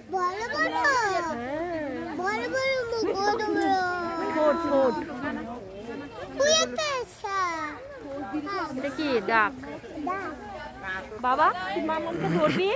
বড় বড় বড় বড় মুখ বড় বড় ছোট ছোট ওই একটা আছে এটা কি ডাক ডাক বাবা তুই মামাকে ধরবি